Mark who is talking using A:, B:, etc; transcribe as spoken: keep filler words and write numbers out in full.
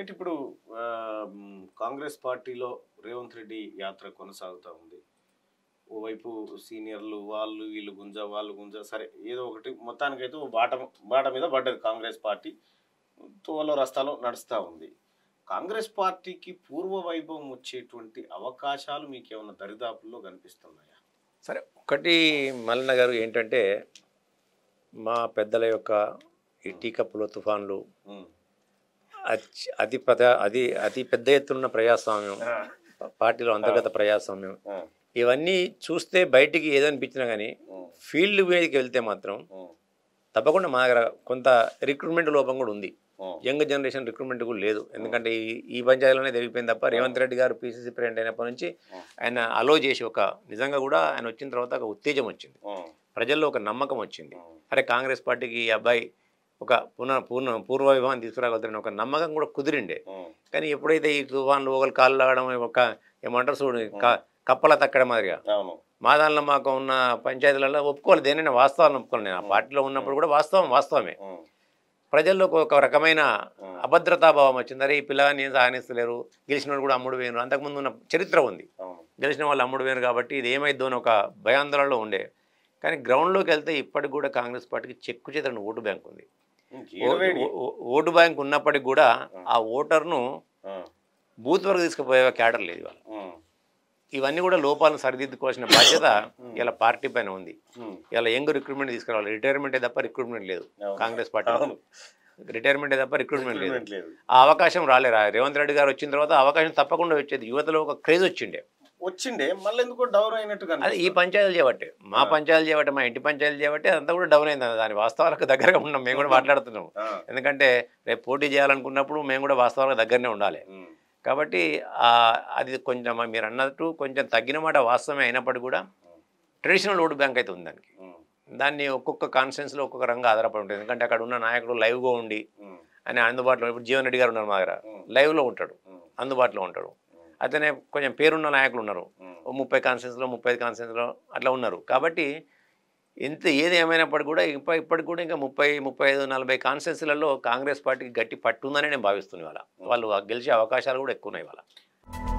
A: అయితే ఇప్పుడు ఆహ్, హ్మ్, కాంగ్రెస్ పార్టీలో రేవంత్ రెడ్డి యాత్ర కొనసాగుతా ఉంది. ఓవైపు సీనియర్లు వాళ్ళు వీళ్ళు గుంజ, వాళ్ళు గుంజ సరే ఏదో ఒకటి మొత్తానికైతే ఓ బాట బాట మీద పడ్డది కాంగ్రెస్ పార్టీ. తోవలో రస్తాలో నడుస్తా ఉంది. కాంగ్రెస్ పార్టీకి పూర్వ వైభవం వచ్చేటువంటి అవకాశాలు మీకేమన్నా దరిదాపుల్లో కనిపిస్తున్నాయా?
B: సరే ఒకటి మల్లన్న గారు ఏంటంటే మా పెద్దల యొక్క ఈ
A: హ్మ్.
B: టీ కప్పులో తుఫాన్లు
A: హ్మ్.
B: అచ్ అతి పద అది అతి పెద్ద ఎత్తున్న ప్రజాస్వామ్యం,
A: ఆ!
B: ప పార్టీలో
A: ఆ!
B: అంతర్గత ప్రజాస్వామ్యం
A: ఆ!
B: ఇవన్నీ చూస్తే బయటికి ఏదనిపించినా గానీ
A: హ్మ్.
B: ఫీల్డ్ మీదకి వెళ్తే మాత్రం
A: హ్మ్.
B: తప్పకుండా మా దగ్గర కొంత రిక్రూట్మెంట్ లోపం కూడా ఉంది.
A: హ్మ్.
B: యంగ్ జనరేషన్ రిక్రూట్మెంట్ కూడా లేదు.
A: హ్మ్.
B: ఎందుకంటే ఈ ఈ పంచాయతీలోనే జరిగిపోయింది తప్ప
A: అవును.
B: రేవంత్ రెడ్డి గారు పీసీసీ ప్రెసిడెంట్ అయినప్పటి నుంచి
A: హ్మ్.
B: ఆయన అలో చేసి ఒక నిజంగా కూడా ఆయన వచ్చిన తర్వాత ఒక ఉత్తేజం వచ్చింది.
A: హ్మ్.
B: ప్రజల్లో ఒక నమ్మకం వచ్చింది.
A: హ్మ్.
B: అరే కాంగ్రెస్ పార్టీకి ఈ అబ్బాయి ఒక పునః పూర్ణ పూర్వ వైభవం తీసుకురాగలుగుతారని ఒక నమ్మకం కూడా కుదిరిండే.
A: హ్మ్.
B: కానీ ఎప్పుడైతే ఈ తుఫాన్లు ఒకరు కాళ్ళు లాగడం ఒక ఏమంటారు చూడు క
A: హ్మ్.
B: కప్పల తక్కడం మాదిరిగా
A: అవును.
B: మా దానిలో మాకు ఉన్న పంచాయతీలలో ఒప్పుకోవాలి, దేనైనా వాస్తవాలను ఒప్పుకోవాలి. నేను ఆ
A: హ్మ్.
B: పార్టీలో
A: హ్మ్.
B: ఉన్నప్పుడు కూడా వాస్తవం వాస్తవమే.
A: హ్మ్.
B: ప్రజల్లో ఒక రకమైన
A: హ్మ్.
B: అభద్రతాభావం వచ్చింది. అరే ఈ పిల్లగాన్ని ఏం సాగనిస్తలేరు, గెలిచినోడు కూడా అమ్ముడు వేయరు. అంతకుముందు ఉన్న చరిత్ర ఉంది.
A: అవును.
B: గెలిచిన వాళ్ళు అమ్ముడు వేయరు కాబట్టి ఇది ఏమైద్దో అని ఒక భయాందోళనలో ఉండే. కానీ గ్రౌండ్లోకి వెళ్తే ఇప్పటికి కూడా కాంగ్రెస్ పార్టీకి చెక్కు చెదరని ఓటు బ్యాంక్ ఉంది.
A: హ్మ్.
B: ఓ-
A: ఏడవేడి.
B: ఓ- ఓ- ఓటు బ్యాంక్ ఉన్నప్పటికి కూడా
A: హ్మ్.
B: ఆ ఓటర్ను
A: హ్మ్.
B: బూత్ వరకు తీసుకుపోయే క్యాడర్ లేదు ఇవాళ.
A: హ్మ్.
B: ఇవన్నీ కూడా లోపాలను సరిదిద్దుకోవాల్సిన బాధ్యత
A: హ్మ్.
B: ఇలా పార్టీ పైన ఉంది.
A: హ్మ్.
B: ఇలా యంగ్ రిక్రూట్మెంట్ తీసుకురావాలి. రిటైర్మెంటే తప్ప రిక్రూట్మెంట్ లేదు
A: అవును.
B: కాంగ్రెస్ పార్టీలో.
A: అవును.
B: రిటైర్మెంటే తప్ప రిక్రూట్మెంట్ లేదు.
A: రిక్రూట్మెంట్ లేదు.
B: ఆ అవకాశం రాలేరా రేవంత్ రెడ్డి గారు వచ్చిన తర్వాత ఆ అవకాశం తప్పకుండా వచ్చేది. యువతలో ఒక క్రేజ్ వచ్చిండే.
A: వచ్చిండే మళ్ళెందుకో డౌన్ అయినట్టు
B: అది ఈ
A: కనిపిస్తుంది.
B: పంచాయతీలు చేయబట్టే, మా
A: ఆ!
B: పంచాయతీలు చేయబట్టే, మా ఇంటి పంచాయతీలు చేయబట్టే అదంతా కూడా డౌన్ అయింది. దాని వాస్తవాలకు దగ్గరగా ఉన్నాం. మేము కూడా మాట్లాడుతున్నాం.
A: ఆ!
B: ఎందుకంటే రేపు పోటీ చేయాలనుకున్నప్పుడు మేము కూడా వాస్తవాలకు దగ్గరనే ఉండాలి.
A: హ్మ్.
B: కాబట్టి ఆహ్, అది కొంచెం మీరు అన్నట్టు కొంచెం తగ్గిన మాట వాస్తవమే అయినప్పటికీ కూడా
A: హ్మ్.
B: ట్రెడిషనల్ ఓటు బ్యాంక్ అయితే ఉంది దానికి.
A: హ్మ్.
B: దాన్ని ఒక్కొక్క కాన్స్టిట్యున్సీలో ఒక్కొక్క రంగా ఆధారపడి ఉంటుంది. ఎందుకంటే అక్కడ ఉన్న నాయకుడు లైవ్‌గా ఉండి
A: హ్మ్.
B: ఆయన అందుబాటులో ఇప్పుడు జీవన్ రెడ్డి గారు ఉన్నారు మా దగ్గర.
A: హ్మ్.
B: లైవ్‌లో ఉంటాడు.
A: హ్మ్.
B: అందుబాటులో ఉంటాడు.
A: హ్మ్.
B: అతనే కొంచెం పేరున్న నాయకులు ఉన్నారు.
A: హ్మ్.
B: ఓ ముప్పై కాన్స్టిట్యున్సీలో, ముప్పై ఐదు కాన్స్టిట్యున్సీలో అట్లా ఉన్నారు. కాబట్టి ఎంత ఏది ఏమైనప్పటికి కూడా ఇప్ప ఇప్పటికి కూడా ఇంకా ముప్పై, ముప్పై ఐదు, నలభై కాన్స్టిట్యున్సీలలో కాంగ్రెస్ పార్టీకి గట్టి పట్టు ఉందని నేను భావిస్తున్నాను ఇవాళ.
A: హ్మ్.
B: వాళ్ళు గెలిచే అవకాశాలు కూడా ఎక్కువ ఉన్నాయి ఇవాళ.